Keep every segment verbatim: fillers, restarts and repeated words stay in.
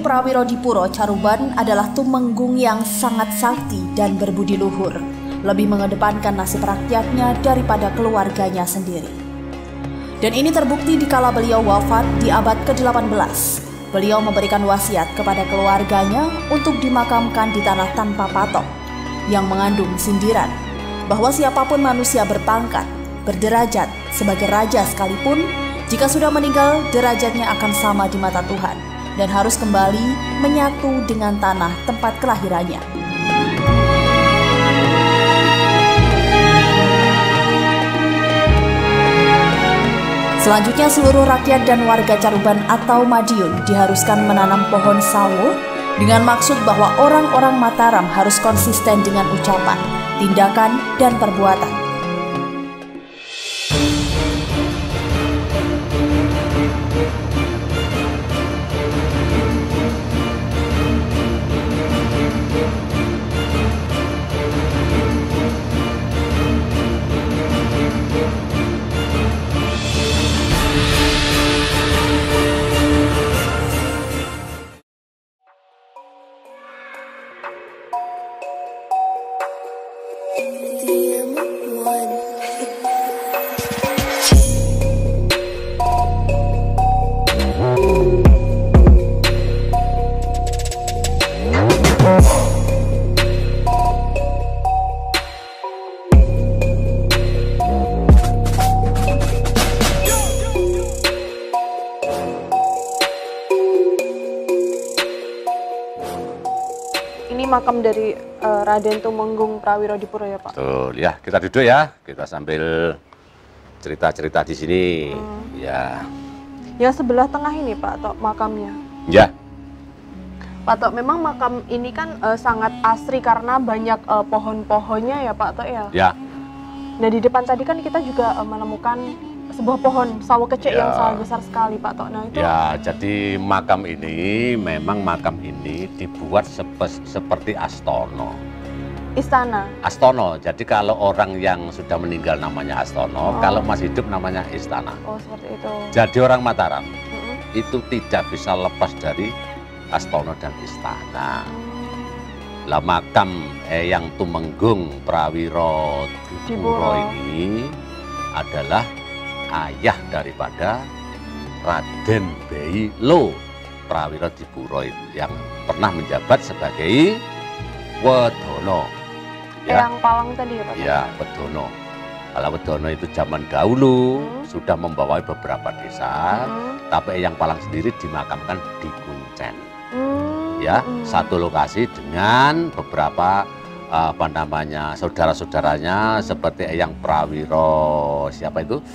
Prawirodipuro Caruban adalah tumenggung yang sangat sakti dan berbudi luhur, lebih mengedepankan nasib rakyatnya daripada keluarganya sendiri. Dan ini terbukti dikala beliau wafat di abad ke delapan belas. Beliau memberikan wasiat kepada keluarganya untuk dimakamkan di tanah tanpa patok, yang mengandung sindiran bahwa siapapun manusia berpangkat, berderajat sebagai raja sekalipun, jika sudah meninggal derajatnya akan sama di mata Tuhan dan harus kembali menyatu dengan tanah tempat kelahirannya. Selanjutnya seluruh rakyat dan warga Caruban atau Madiun diharuskan menanam pohon sawo dengan maksud bahwa orang-orang Mataram harus konsisten dengan ucapan, tindakan, dan perbuatan. Ini makam dari uh, Raden Tumenggung Prawirodipuro ya Pak? Betul, ya kita duduk ya, kita sambil cerita-cerita di sini. Hmm. Ya. Yang sebelah tengah ini Pak Tok makamnya? Ya. Pak Tok, memang makam ini kan uh, sangat asri karena banyak uh, pohon-pohonnya ya Pak Tok ya? Ya. Nah di depan tadi kan kita juga uh, menemukan sebuah pohon sawo kecil ya, yang sangat besar sekali Pak Tok. Nah itu. Ya, jadi makam ini memang makam ini dibuat sepe, seperti astono. Istana. Astono. Jadi kalau orang yang sudah meninggal namanya astono, oh. Kalau masih hidup namanya istana. Oh seperti itu. Jadi orang Mataram mm-hmm. itu tidak bisa lepas dari astono dan istana. Mm. Lah makam eh, yang Tumenggung Prawirodipuro ini adalah ayah daripada Raden Beilo Prawirodipuro yang pernah menjabat sebagai Wedono. Ya. Yang Palang tadi ya Pak? Ya, Wedono. Kalau Wedono itu zaman dahulu hmm. sudah membawai beberapa desa, hmm. tapi yang Palang sendiri dimakamkan di Kuncen. Hmm. Ya, hmm. satu lokasi dengan beberapa apa namanya saudara-saudaranya seperti Eyang Prawiro, siapa itu?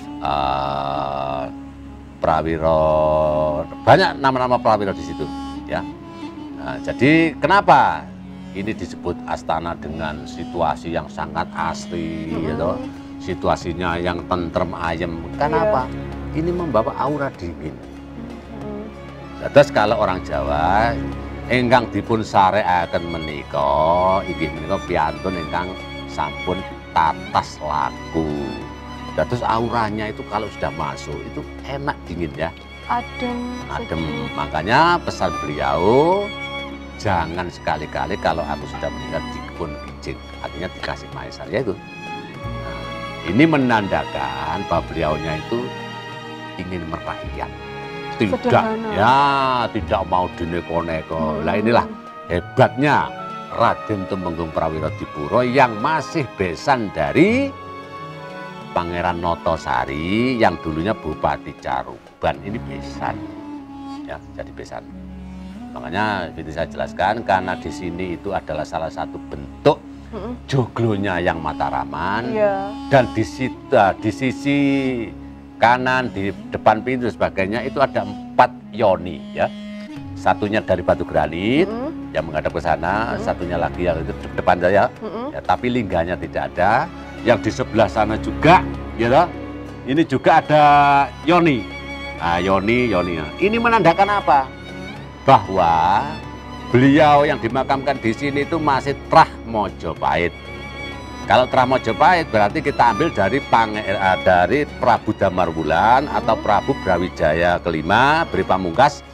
Uh, Prawiro, banyak nama-nama Prawiro di situ ya. Nah, jadi kenapa ini disebut astana dengan situasi yang sangat asri mm-hmm. gitu, situasinya yang tentrem ayem. Kenapa? Yeah. Ini membawa aura dingin. Mm-hmm. Terus kalau orang Jawa ingkang dipun sareaken menika inggih menika piantun ingkang sampun tatas laku. Terus auranya itu kalau sudah masuk itu enak dingin ya. Adem. Adem. Makanya pesan beliau jangan sekali-kali kalau aku sudah meninggal di kebun kijing, artinya dikasih maesar ya itu. Nah, ini menandakan bahwa beliaunya itu ingin merakyat. Tidak sederhana. Ya, tidak mau dineko-neko. Hmm. Nah inilah hebatnya Raden Tumenggung Prawirodipuro yang masih besan dari Pangeran Notosari yang dulunya Bupati Caruban, ini besan, ya jadi besan. Makanya itu saya jelaskan karena di sini itu adalah salah satu bentuk mm-hmm. joglonya yang Mataraman, yeah. Dan di, sita, di sisi kanan di depan pintu sebagainya itu ada empat yoni, ya. Satunya dari batu granit mm-hmm. yang menghadap ke sana, mm-hmm. satunya lagi yang itu di depan saya, mm-hmm. ya, tapi lingganya tidak ada. Yang di sebelah sana juga, ya, ini juga ada yoni. Nah, yoni, yoni. Ini menandakan apa? Bahwa beliau yang dimakamkan di sini itu masih Trah Mojopahit. Kalau Trah Mojopahit berarti kita ambil dari Pange, dari Prabu Damarwulan hmm. atau Prabu Brawijaya kelima, Beri Pamungkas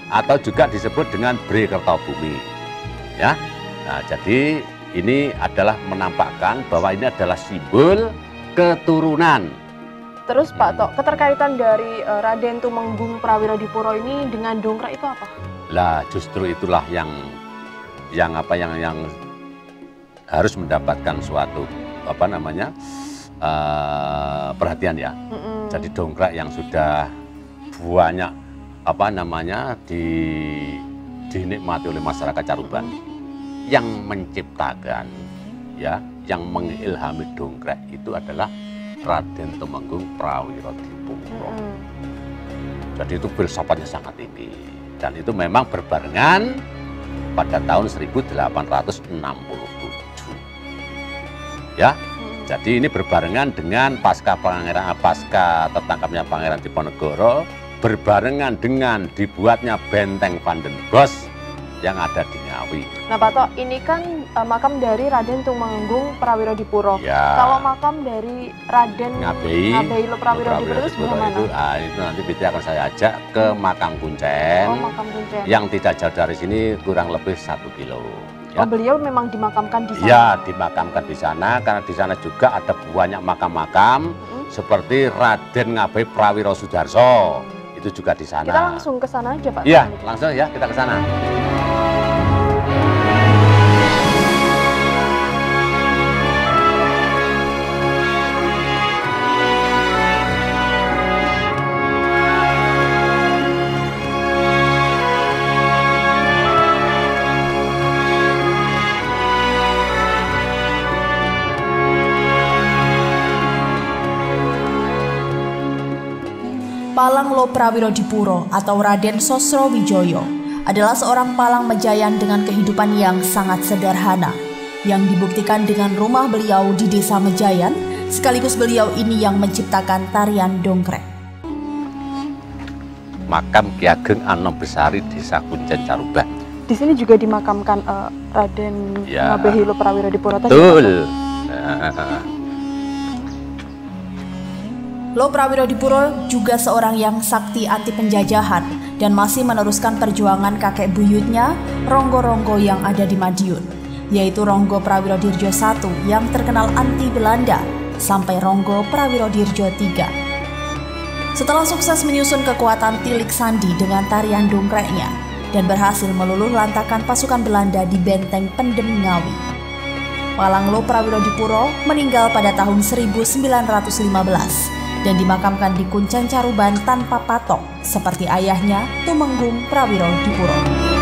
atau juga disebut dengan Bre Kertobumi. Ya, nah jadi ini adalah menampakkan bahwa ini adalah simbol keturunan. Terus Pak Tok, keterkaitan dari uh, Raden Tumenggung Prawirodipuro ini dengan dongkrak itu apa? Lah justru itulah yang yang apa yang yang harus mendapatkan suatu apa namanya uh, perhatian ya. Mm-mm. Jadi dongkrak yang sudah banyak apa namanya di dinikmati oleh masyarakat Caruban, yang menciptakan ya, yang mengilhami dongkrak itu adalah Raden Tumenggung Prawirodipuro. Hmm. Jadi itu filsafatnya sangat tinggi dan itu memang berbarengan pada tahun seribu delapan ratus enam puluh tujuh. Ya, hmm. jadi ini berbarengan dengan pasca pangeran pasca tertangkapnya Pangeran Diponegoro, berbarengan dengan dibuatnya benteng Van den Bosch yang ada di Ngawi. Nah Pak Tok, ini kan uh, makam dari Raden Tumenggung Prawirodipuro. Ya. Kalau makam dari Raden Ngabei, Ngabei Lo Prawirodipuro itu sebelah mana? Itu, ah, itu nanti Fitri akan saya ajak ke makam Kuncen. Oh, makam Kuncen. Yang tidak jauh dari sini kurang lebih satu kilo. Ya. Oh, beliau memang dimakamkan di sana? Ya, dimakamkan di sana karena di sana juga ada banyak makam-makam hmm. seperti Raden Ngabei Prawiro Sudarso. Hmm. Itu juga di sana. Kita langsung ke sana aja Pak. Iya, langsung ya kita ke sana. Palang Lo Prawirodipuro atau Raden Sosrowijoyo adalah seorang palang mejayan dengan kehidupan yang sangat sederhana, yang dibuktikan dengan rumah beliau di Desa Mejayan, sekaligus beliau ini yang menciptakan tarian dongkrek. Makam Ki Ageng Anambesari Desa Kuncen Caruban. Di sini juga dimakamkan uh, Raden ya. Ngabei Lo Prawirodipuro. Betul. Lo Prawirodipuro juga seorang yang sakti anti penjajahan dan masih meneruskan perjuangan kakek buyutnya, Ronggo-Ronggo yang ada di Madiun, yaitu Ronggo Prawirodirjo satu yang terkenal anti Belanda sampai Ronggo Prawirodirjo tiga. Setelah sukses menyusun kekuatan Tilik Sandi dengan tarian dongkreknya dan berhasil meluluh lantakan pasukan Belanda di benteng Pendem Ngawi, Palang Lo Prawirodipuro meninggal pada tahun seribu sembilan ratus lima belas. Dan dimakamkan di Kuncen Caruban tanpa patok seperti ayahnya Tumenggung Prawirodipuro.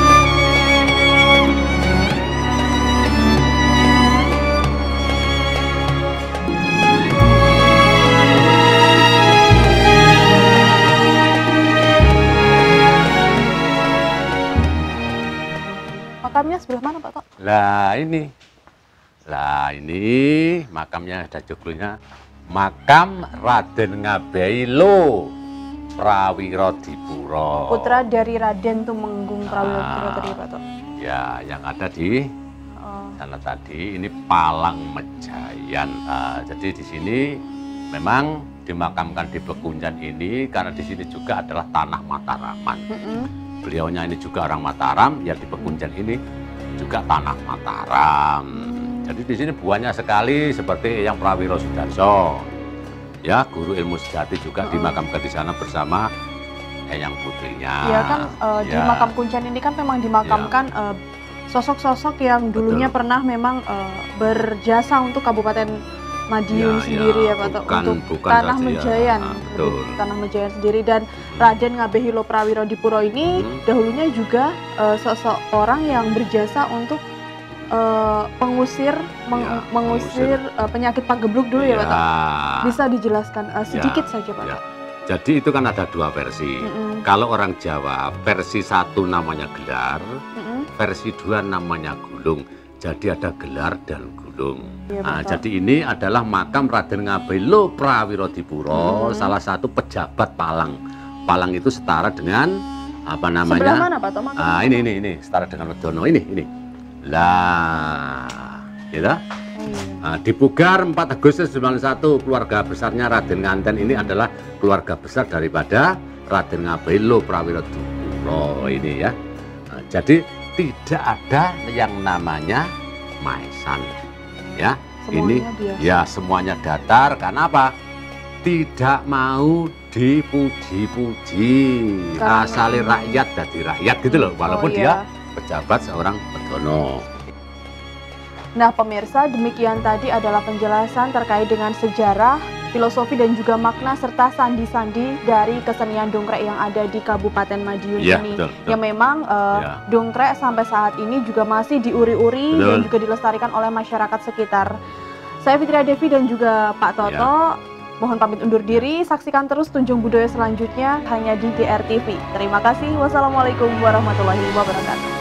Makamnya sebelah mana Pak Tok? Lah ini, lah ini makamnya ada joglonya. Makam Raden Ngabei Lo Prawirodipuro, putra dari Raden Tumenggung Prawirodipuro tadi Pak Tok. Ya, yang ada di oh. sana tadi ini Palang Mejayan. Nah, jadi di sini memang dimakamkan di Bekuncen ini karena di sini juga adalah tanah Mataraman. Mm-hmm. Beliaunya ini juga orang Mataram, ya di Bekuncen ini juga tanah Mataram. Jadi di sini banyak sekali seperti yang Prawiro Sudarso, ya guru ilmu sejati juga uh. dimakamkan di sana bersama Eyang putrinya. Ya kan uh, ya. Di makam Kuncen ini kan memang dimakamkan ya. uh, sosok-sosok yang dulunya Betul. pernah memang uh, berjasa untuk Kabupaten Madiun ya, sendiri ya, ya Pak Tok, untuk bukan Tanah Mejayan, ya. Betul. Tanah Mejayan sendiri. Dan hmm. Raden Ngabei Lo Prawirodipuro ini hmm. dahulunya juga uh, sosok orang yang berjasa untuk Uh, pengusir, meng, ya, mengusir uh, penyakit pagebluk dulu ya, ya Pak Tok. Bisa dijelaskan uh, sedikit ya, saja Pak Tok. Ya. Jadi itu kan ada dua versi. Mm-mm. Kalau orang Jawa versi satu namanya gelar, Mm-mm. versi dua namanya gulung. Jadi ada gelar dan gulung. Ya, nah, jadi ini adalah makam Raden Ngabei Lo Prawirodipuro, mm. salah satu pejabat Palang. Palang itu setara dengan apa namanya? Sebelah mana Pak Tok? Ah, ini ini ini setara dengan Wedono ini ini. Lah, gitu. Nah, di Pugar empat Agustus sembilan puluh satu keluarga besarnya Raden Nganten ini adalah keluarga besar daripada Raden Ngabei Lo Prawirodipuro. Loh ini ya. Nah, jadi tidak ada yang namanya maesan. Ya, Semuanya ini biasa. ya semuanya datar. Karena apa? Tidak mau dipuji-puji. Karena- Asale rakyat dari rakyat gitu loh. Walaupun Oh, dia iya. pejabat seorang Bedono. Nah pemirsa, demikian tadi adalah penjelasan terkait dengan sejarah, filosofi dan juga makna serta sandi-sandi dari kesenian dongkrek yang ada di Kabupaten Madiun Iya, ini. betul, betul. Yang memang eh, Ya. dongkrek sampai saat ini juga masih diuri-uri Betul. dan juga dilestarikan oleh masyarakat sekitar. Saya Fitria Devi dan juga Pak Toto, mohon pamit undur diri. Saksikan terus Tunjung Budaya selanjutnya hanya di G R T V. Terima kasih. Wassalamualaikum warahmatullahi wabarakatuh.